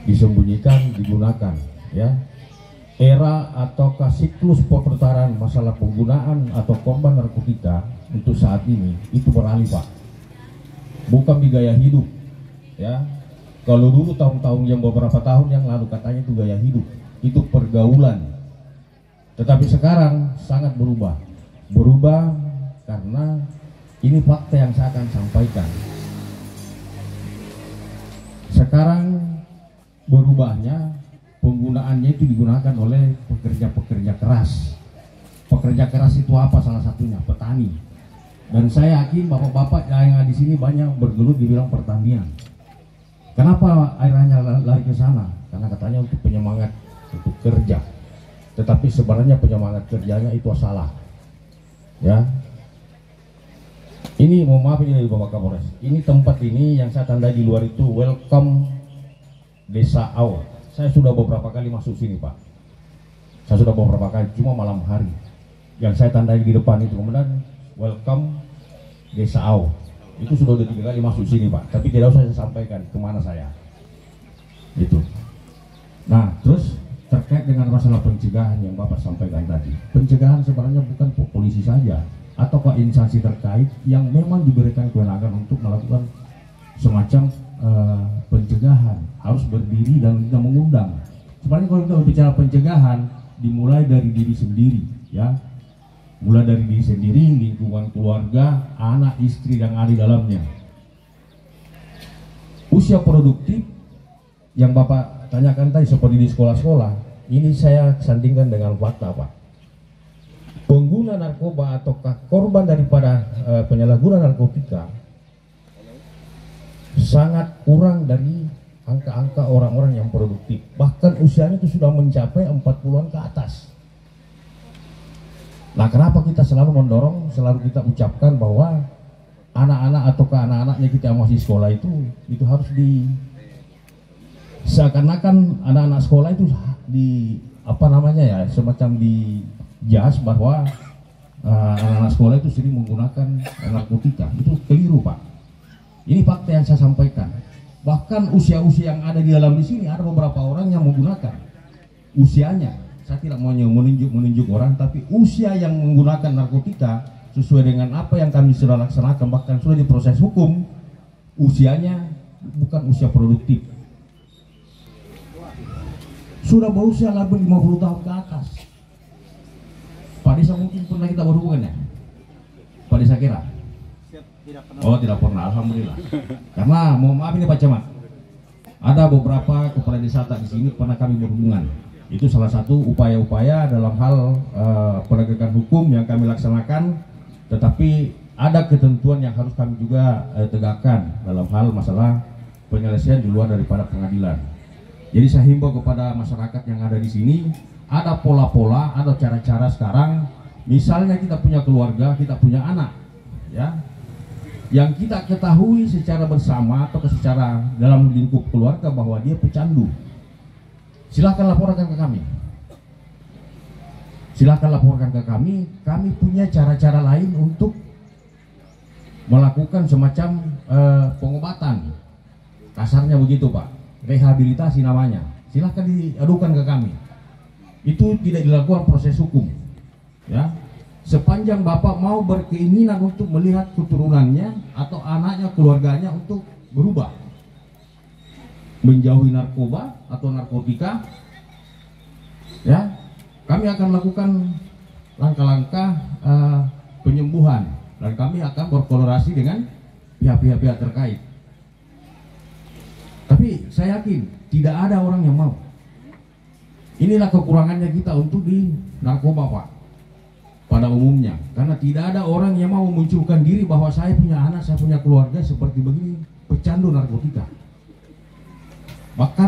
disembunyikan, digunakan, ya. Era ataukah siklus perputaran masalah penggunaan atau korban narkotika untuk saat ini itu beralih, Pak. Bukan di gaya hidup, ya. Kalau dulu tahun-tahun yang beberapa tahun yang lalu katanya itu gaya hidup, itu pergaulan. Tetapi sekarang sangat berubah. Berubah karena ini fakta yang saya akan sampaikan. Sekarang berubahnya penggunaannya itu digunakan oleh pekerja-pekerja keras. Pekerja keras itu apa? Salah satunya petani. Dan saya yakin bapak-bapak yang ada di sini banyak bergelut di bidang pertanian. Kenapa akhirnya lari ke sana? Karena katanya untuk penyemangat untuk kerja. Tetapi sebenarnya penyemangat kerjanya itu salah. Ya. Ini mohon maaf ini dari Bapak Kapolres. Ini tempat ini yang saya tandai di luar itu welcome Desa Au. Saya sudah beberapa kali masuk sini, Pak. Saya sudah beberapa kali, cuma malam hari. Yang saya tandai di depan itu kemudian welcome Desa Au. Itu sudah 3 kali masuk sini, Pak. Tapi tidak usah saya sampaikan kemana saya. Itu. Nah, terus terkait dengan masalah pencegahan yang Bapak sampaikan tadi. Pencegahan sebenarnya bukan polisi saja atau instansi terkait yang memang diberikan kewenangan untuk melakukan semacam pencegahan, harus berdiri dan kita mengundang. Sebenarnya kalau kita bicara pencegahan dimulai dari diri sendiri, ya. Mulai dari diri sendiri, lingkungan keluarga, anak, istri yang ada di dalamnya. Usia produktif yang Bapak tanyakan tadi seperti di sekolah-sekolah, ini saya sandingkan dengan fakta, Pak. Pengguna narkoba ataukah korban daripada penyalahgunaan narkotika sangat kurang dari angka-angka orang-orang yang produktif. Bahkan usianya itu sudah mencapai 40-an ke atas. Nah, kenapa kita selalu mendorong, selalu kita ucapkan bahwa anak-anak ataukah anak-anaknya kita yang masih sekolah itu harus seakan-akan anak-anak sekolah itu semacam di jas bahwa anak-anak sekolah itu sering menggunakan narkotika. Itu keliru, Pak. Ini fakta yang saya sampaikan. Bahkan usia-usia yang ada di dalam di sini ada beberapa orang yang menggunakan usianya. Saya tidak mau menunjuk orang, tapi usia yang menggunakan narkotika sesuai dengan apa yang kami sudah laksanakan, bahkan sudah diproses hukum, usianya bukan usia produktif. Sudah berusia lebih 50 tahun ke atas. Pak Desa mungkin pernah kita berhubungan ya? Pak Desa kira? Oh, tidak pernah, alhamdulillah. Karena mohon maaf ini Pak Camat, ada beberapa kepala desa di sini pernah kami berhubungan. Itu salah satu upaya-upaya dalam hal penegakan hukum yang kami laksanakan. Tetapi ada ketentuan yang harus kami juga tegakkan dalam hal masalah penyelesaian di luar daripada pengadilan. Jadi saya himbau kepada masyarakat yang ada di sini, ada pola-pola, ada cara-cara sekarang. Misalnya kita punya keluarga, kita punya anak, ya, yang kita ketahui secara bersama atau secara dalam lingkup keluarga bahwa dia pecandu, silakan laporkan ke kami. Silakan laporkan ke kami. Kami punya cara-cara lain untuk melakukan semacam pengobatan. Kasarnya begitu, Pak. Rehabilitasi namanya. Silakan diadukan ke kami. Itu tidak dilakukan proses hukum, ya. Sepanjang Bapak mau berkeinginan untuk melihat keturunannya atau anaknya, keluarganya untuk berubah, menjauhi narkoba atau narkotika, ya, kami akan lakukan langkah-langkah penyembuhan dan kami akan berkolaborasi dengan pihak-pihak terkait. Tapi saya yakin tidak ada orang yang mau. Inilah kekurangannya kita untuk di narkoba, Pak, pada umumnya, karena tidak ada orang yang mau memunculkan diri bahwa saya punya anak, saya punya keluarga seperti begini, pecandu narkotika. Bahkan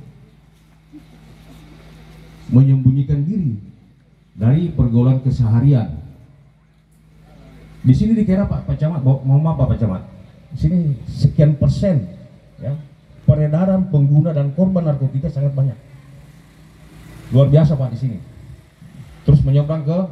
menyembunyikan diri dari pergaulan keseharian. Di sini dikira Pak Camat, mohon maaf Pak Camat, di sini sekian persen, ya, peredaran, pengguna dan korban narkotika sangat banyak, luar biasa Pak di sini. Terus menyeberang ke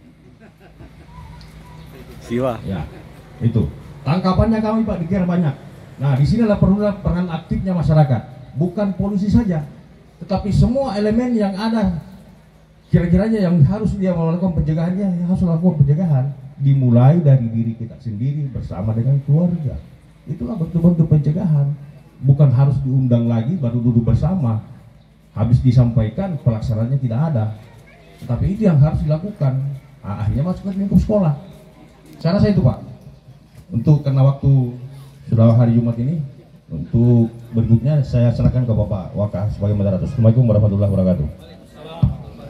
Siwa. Ya, itu tangkapannya kami Pak dikira banyak. Nah, di sini adalah peran aktifnya masyarakat. bukan polisi saja, tetapi semua elemen yang ada kira-kiranya yang harus dia melakukan pencegahannya, yang harus melakukan pencegahan, dimulai dari diri kita sendiri bersama dengan keluarga. Itulah bentuk-bentuk pencegahan. Bukan harus diundang lagi baru duduk bersama, habis disampaikan pelaksanaannya tidak ada. Tetapi itu yang harus dilakukan. Akhirnya masuk ke lingkup sekolah. Saya rasa itu Pak. Untuk karena waktu sudah hari Jumat ini, untuk berikutnya saya serahkan ke Bapak Wakah sebagai moderator. Assalamualaikum warahmatullahi wabarakatuh.